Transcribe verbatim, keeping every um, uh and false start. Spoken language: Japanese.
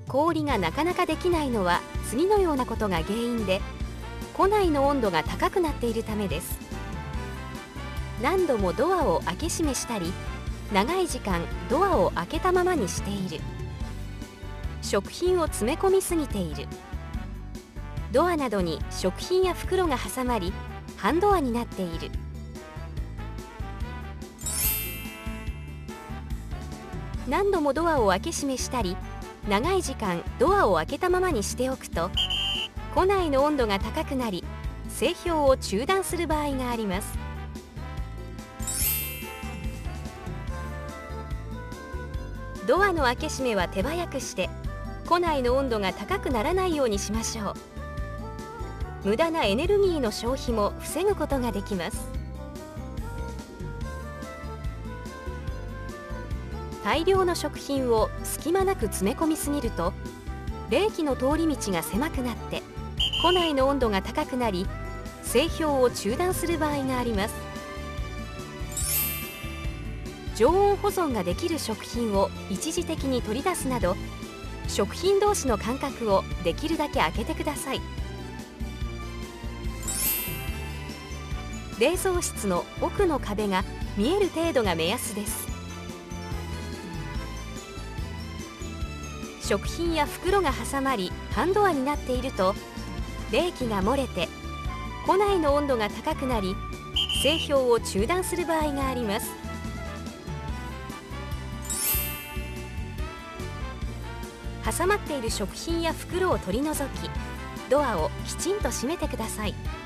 氷がなかなかできないのは次のようなことが原因で、庫内の温度が高くなっているためです。何度もドアを開け閉めしたり、長い時間ドアを開けたままにしている。食品を詰め込みすぎている。ドアなどに食品や袋が挟まり、半ドアになっている。何度もドアを開け閉めしたり、長い時間ドアを開けたままにしておくと、庫内の温度が高くなり、製氷を中断する場合があります。ドアの開け閉めは手早くして、庫内の温度が高くならないようにしましょう。無駄なエネルギーの消費も防ぐことができます。大量の食品を隙間なく詰め込みすぎると、冷気の通り道が狭くなって庫内の温度が高くなり、製氷を中断する場合があります。常温保存ができる食品を一時的に取り出すなど、食品同士の間隔をできるだけ空けてください。冷蔵室の奥の壁が見える程度が目安です。食品や袋が挟まり半ドアになっていると、冷気が漏れて庫内の温度が高くなり、製氷を中断する場合があります。挟まっている食品や袋を取り除き、ドアをきちんと閉めてください。